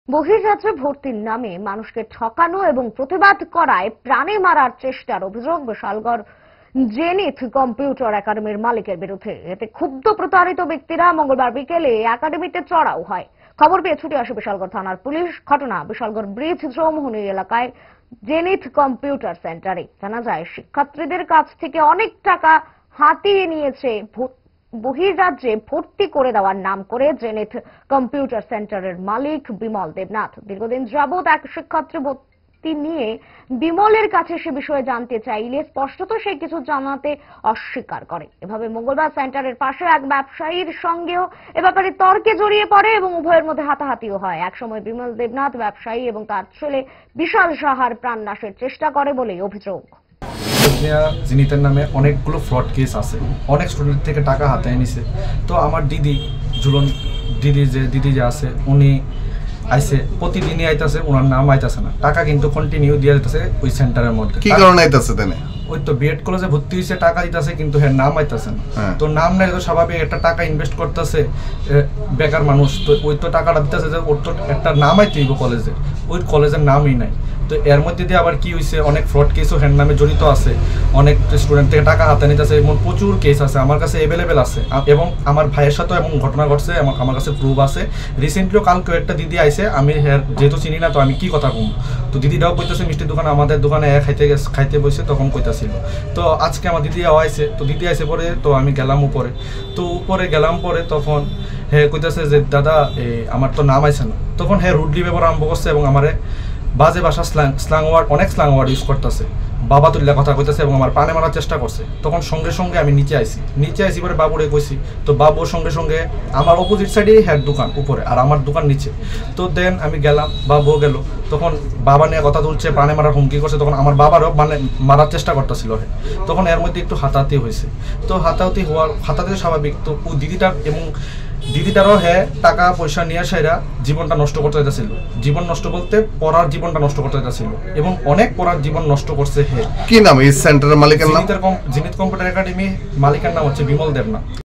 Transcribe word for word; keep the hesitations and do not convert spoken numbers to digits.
বহির্রাজ্যে ভর্তির নামে মানুষকে ঠকানো এবং প্রতিবাদ করায় প্রাণে মারার চেষ্টার অভিযোগ বিশালগড় জেনিথ কম্পিউটার একাডেমির মালিকের বিরুদ্ধে। এতে ক্ষুব্ধ প্রতারিত ব্যক্তিরা মঙ্গলবার বিকেলে একাডেমিতে চড়াও হয়। খবর পেয়ে ছুটে আসে বিশালগড় থানার পুলিশ। ঘটনা বিশালগড় ব্রিজ চৌমুহনী এলাকায় জেনিথ কম্পিউটার সেন্টারে। জানা যায়, শিক্ষার্থীদের কাছ থেকে অনেক টাকা হাতিয়ে নিয়েছে বহির্রাজ্যে ভর্তি করে দেওয়ার নাম করে জেনিথ কম্পিউটার সেন্টারের মালিক বিমল দেবনাথ। দীর্ঘদিন যাবৎ এক শিক্ষার্থী ভর্তি নিয়ে বিমলের কাছে সে বিষয়ে জানতে চাইলে স্পষ্টত সে কিছু জানাতে অস্বীকার করে। এভাবে মঙ্গলবার সেন্টারের পাশে এক ব্যবসায়ীর সঙ্গেও এ ব্যাপারে তর্কে জড়িয়ে পড়ে এবং উভয়ের মধ্যে হাতাহাতিও হয়। একসময় বিমল দেবনাথ ব্যবসায়ী এবং তার ছেলে বিশাল সাহার প্রাণনাশের চেষ্টা করে বলে অভিযোগ। জিনিতের নামে অনেকগুলো ফ্রড কেস আছে, অনেক স্টুডেন্ট থেকে টাকা হাতে নিছে। তো আমার দিদি ঝুলন দিদি যে দিদি যে আছে উনি আইসে, প্রতিদিনই আইতাছে, ওনার নাম আইতাছে না, টাকা কিন্তু কন্টিনিউ দিয়ে দিতেছে ওই সেন্টারের মধ্যে। কি কারণে আইতাছে তাহলে? ওই তো বিএড কলেজে ভর্তি হয়েছে, টাকা দিতেছে, কিন্তু হ্যাঁ নাম আইতাছে না। তো নাম নাই তো স্বাভাবিক, একটা টাকা ইনভেস্ট করতেছে বেকার মানুষ, তো ওই তো টাকাটা দিতেছে যে ওর তো একটা নাম আইতেই কলেজে, ওই কলেজের নামই নাই। তো এর মধ্যে দিয়ে আবার কি হয়েছে, অনেক ফ্রড কেসও হ্যান্ড নামে জড়িত আছে, অনেক স্টুডেন্ট থেকে টাকা হাতে নিতেছে, এমন প্রচুর কেস আছে আমার কাছে অ্যাভেলেবেল আছে। এবং আমার ভাইয়ের সাথেও এমন ঘটনা ঘটছে, আমার কাছে প্রুফ আছে। রিসেন্টলিও কালকে একটা দিদি আইসে, আমি যেহেতু চিনি না তো আমি কি কথা কম, তো দিদিটাও কইতেছে মিষ্টির দোকানে আমাদের দোকানে খাইতে গেছে, খাইতে বসে তখন কইতাছিল। তো আজকে আমার দিদি আইসে, তো দিদি আইসে পরে তো আমি গেলাম উপরে, তো উপরে গেলাম পরে তখন হ্যাঁ কইতেছে যে দাদা আমার তো নাম আইসে না। তখন হ্যাঁ রুডলি ব্যবহার আরম্ভ করছে এবং আমারে বাজে ভাষা স্ল্যাং স্ল্যাং ওয়ার্ড অনেক স্ল্যাং ওয়ার্ড ইউজ করতেছে, বাবা তুল্লা কথা কইতেছে এবং আমার পানে মারার চেষ্টা করছে। তখন সঙ্গে সঙ্গে আমি নিচে আইসি, নিচে আইসি পরে বাবুরে কইছি, তো বাবুর সঙ্গে সঙ্গে আমার অপোজিট সাইডে হ্যার দোকান উপরে আর আমার দোকান নিচে। তো দেন আমি গেলাম, বাবুও গেল, তখন বাবা নিয়ে কথা তুলছে, পানে মারার হুমকি করছে। তখন আমার বাবারও মানে মারার চেষ্টা করতেছিল, হ্যাঁ। তখন এর মধ্যে একটু হাতাহাতি হয়েছে। তো হাতাহাতি হওয়ার হাতাহাতি স্বাভাবিক। তো ও দিদিটা এবং দিদিটারও হ্যাঁ টাকা পয়সা নিয়ে সেরা জীবনটা নষ্ট করতে চাইছিল, জীবন নষ্ট বলতে পড়ার জীবনটা নষ্ট করতে চাইছিল এবং অনেক পড়ার জীবন নষ্ট করছে। হ্যাঁ, কি নাম এই সেন্টারের মালিকের নাম? জিনিথ কম্পিউটার একাডেমি মালিকের নাম হচ্ছে বিমল দেবনাথ।